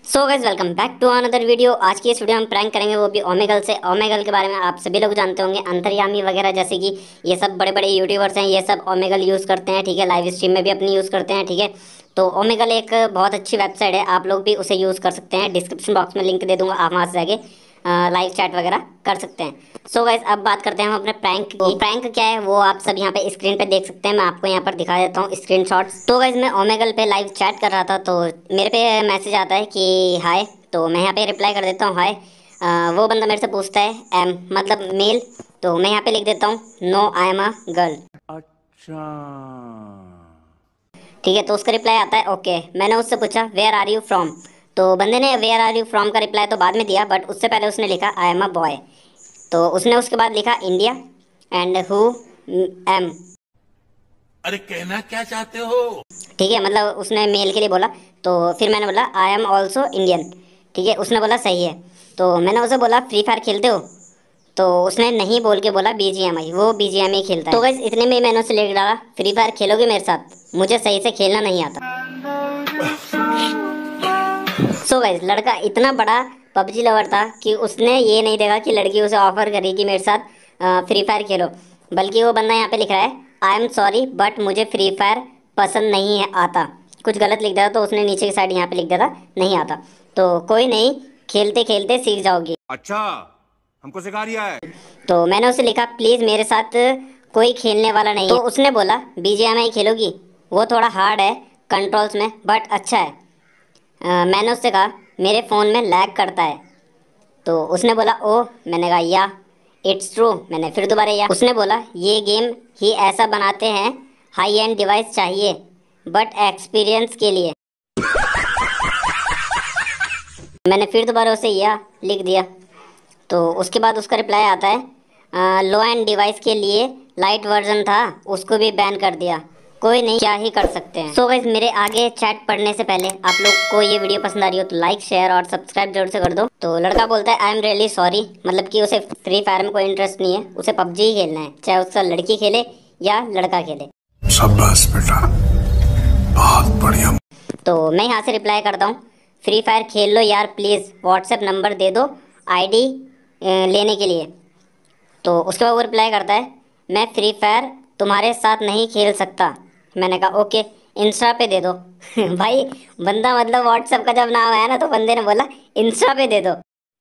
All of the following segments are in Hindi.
So guys welcome back to another video. आज की इस वीडियो में हम प्रैंक करेंगे, वो भी ओमेगल से। ओमेगल के बारे में आप सभी लोग जानते होंगे, अंतर्यामी वगैरह, जैसे कि ये सब बड़े बड़े यूट्यूबर्स हैं, ये सब ओमेगल यूज़ करते हैं। ठीक है, लाइव स्ट्रीम में भी अपनी यूज़ करते हैं। ठीक है, तो ओमेगल एक बहुत अच्छी वेबसाइट है, आप लोग भी उसे यूज़ कर सकते हैं। डिस्क्रिप्शन बॉक्स में लिंक दे दूंगा, आप वहाँ से जाके लाइव चैट वगैरह कर सकते हैं। सो गाइस अब बात करते हैं हम अपने प्रैंक की। प्रैंक क्या है वो आप सब यहाँ पे स्क्रीन पे देख सकते हैं। मैं आपको यहाँ पर दिखा देता हूँ स्क्रीनशॉट्स। तो गाइस मैं ओमेगल पे लाइव चैट कर रहा था, तो मेरे पे मैसेज आता है कि हाय, तो मैं यहाँ पे रिप्लाई कर देता हूँ हाय। वो बंदा मेरे से पूछता है एम मतलब मेल, तो मैं यहाँ पे लिख देता हूँ no I am a girl. अच्छा। ठीक है, तो उसका रिप्लाई आता है ओके। मैंने उससे पूछा वेयर आर यू फ्रॉम, तो बंदे ने वेयर आर यू फ्रॉम का रिप्लाई तो बाद में दिया, बट उससे पहले उसने लिखा आई एम अ बॉय। तो उसने उसके बाद लिखा इंडिया एंड हु एम। अरे कहना क्या चाहते हो? ठीक है, मतलब उसने मेल के लिए बोला। तो फिर मैंने बोला आई एम ऑल्सो इंडियन। ठीक है, उसने बोला सही है। तो मैंने उसे बोला फ्री फायर खेलते हो, तो उसने नहीं बोल के बोला बीजीएमआई, वो बीजीएमआई खेलता है। तो गाइस इतने में मैंने उसे लिख डाला फ्री फायर खेलोगे मेरे साथ, मुझे सही से खेलना नहीं आता। सो गाइस लड़का इतना बड़ा पबजी लवर था कि उसने ये नहीं देखा कि लड़की उसे ऑफर करी कि मेरे साथ फ्री फायर खेलो, बल्कि वो बंदा यहाँ पे लिख रहा है आई एम सॉरी बट मुझे फ्री फायर पसंद नहीं है आता। कुछ गलत लिख दिया था, तो उसने नीचे की साइड यहाँ पे लिख दिया था नहीं आता। तो कोई नहीं, खेलते खेलते सीख जाओगी। अच्छा, हमको सिखा रिया है। तो मैंने उसे लिखा प्लीज़ मेरे साथ कोई खेलने वाला नहीं है। तो उसने बोला बीजीएमआई खेलोगी, वो थोड़ा हार्ड है कंट्रोल्स में बट अच्छा है। मैंने उससे कहा मेरे फ़ोन में लैग करता है, तो उसने बोला ओह। मैंने कहा या इट्स ट्रू। मैंने फिर दोबारा या। उसने बोला ये गेम ही ऐसा बनाते हैं, हाई एंड डिवाइस चाहिए बट एक्सपीरियंस के लिए। मैंने फिर दोबारा उसे या लिख दिया। तो उसके बाद उसका रिप्लाई आता है लो एंड डिवाइस के लिए लाइट वर्जन था, उसको भी बैन कर दिया, कोई नहीं, क्या ही कर सकते हैं। सो गाइस मेरे आगे चैट पढ़ने से पहले आप लोग को ये वीडियो पसंद आ रही हो तो लाइक शेयर और सब्सक्राइब जरूर से कर दो। तो लड़का बोलता है आई एम रियली सॉरी, मतलब कि उसे फ्री फायर में कोई इंटरेस्ट नहीं है, उसे पबजी ही खेलना है, चाहे उसका लड़की खेले या लड़का खेले। शाबाश बेटा, बहुत बढ़िया। तो मैं यहाँ से रिप्लाई करता हूँ फ्री फायर खेल लो यार प्लीज़, व्हाट्सएप नंबर दे दो आईडी लेने के लिए। तो उसके बाद वो रिप्लाई करता है मैं फ्री फायर तुम्हारे साथ नहीं खेल सकता। मैंने कहा ओके इंस्टा पे दे दो। भाई बंदा मतलब व्हाट्सएप का जब नाम आया ना, तो बंदे ने बोला इंस्टा पे दे दो।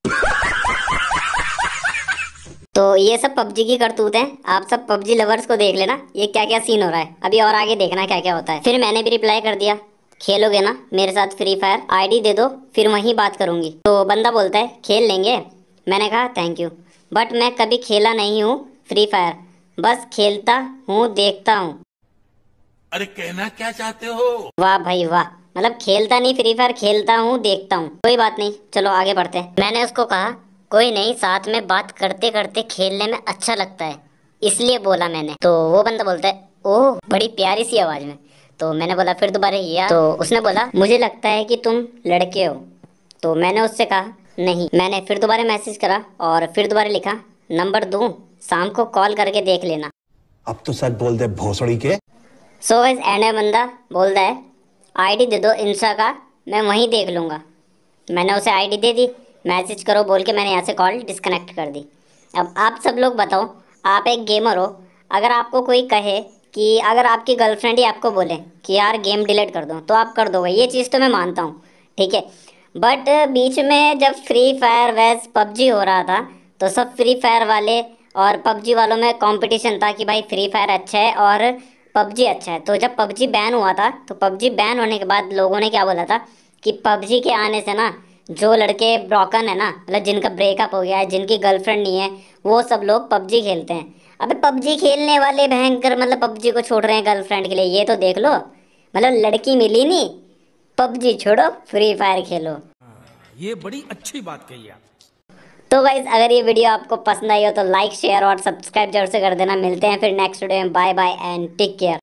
तो ये सब पबजी की करतूत हैं, आप सब पबजी लवर्स को देख लेना ये क्या क्या सीन हो रहा है, अभी और आगे देखना क्या क्या होता है। फिर मैंने भी रिप्लाई कर दिया खेलोगे ना मेरे साथ फ्री फायर, आईडी दे दो फिर वहीं बात करूंगी। तो बंदा बोलता है खेल लेंगे। मैंने कहा थैंक यू बट मैं कभी खेला नहीं हूँ फ्री फायर, बस खेलता हूँ देखता हूँ। अरे कहना क्या चाहते हो? वाह भाई वाह, मतलब खेलता नहीं फ्री फायर, खेलता हूँ देखता हूँ। कोई बात नहीं, चलो आगे बढ़ते हैं। मैंने उसको कहा कोई नहीं, साथ में बात करते करते खेलने में अच्छा लगता है, इसलिए बोला मैंने। तो वो बंदा बोलता है ओह बड़ी प्यारी सी आवाज में। तो मैंने बोला फिर दोबारा किया, तो उसने बोला मुझे लगता है कि तुम लड़के हो। तो मैंने उससे कहा नहीं। मैंने फिर दोबारा मैसेज करा और फिर दोबारा लिखा नंबर दूं, शाम को कॉल करके देख लेना। अब तो सच बोल दे भोसड़ी के। सो गाइस एंड में बंदा बोलता है आईडी दे दो इंस्टा का, मैं वहीं देख लूँगा। मैंने उसे आईडी दे दी, मैसेज करो बोल के मैंने यहाँ से कॉल डिस्कनेक्ट कर दी। अब आप सब लोग बताओ, आप एक गेमर हो, अगर आपको कोई कहे कि अगर आपकी गर्लफ्रेंड ही आपको बोले कि यार गेम डिलीट कर दो, तो आप कर दोगे, ये चीज़ तो मैं मानता हूँ। ठीक है, बट बीच में जब फ्री फायर वैस पबजी हो रहा था, तो सब फ्री फायर वाले और पबजी वालों में कंपटीशन था कि भाई फ्री फायर अच्छा है और पबजी अच्छा है। तो जब पबजी बैन हुआ था, तो पबजी बैन होने के बाद लोगों ने क्या बोला था कि पबजी के आने से ना जो लड़के ब्रोकन है ना, मतलब जिनका ब्रेकअप हो गया है, जिनकी गर्लफ्रेंड नहीं है, वो सब लोग पबजी खेलते हैं। अबे पबजी खेलने वाले भयंकर मतलब पबजी को छोड़ रहे हैं गर्लफ्रेंड के लिए, ये तो देख लो। मतलब लड़की मिली नहीं, पबजी छोड़ो फ्री फायर खेलो। ये बड़ी अच्छी बात कही आप। तो गाइज अगर ये वीडियो आपको पसंद आई हो तो लाइक शेयर और सब्सक्राइब जरूर से कर देना। मिलते हैं फिर नेक्स्ट वीडियो में, bye bye and take care.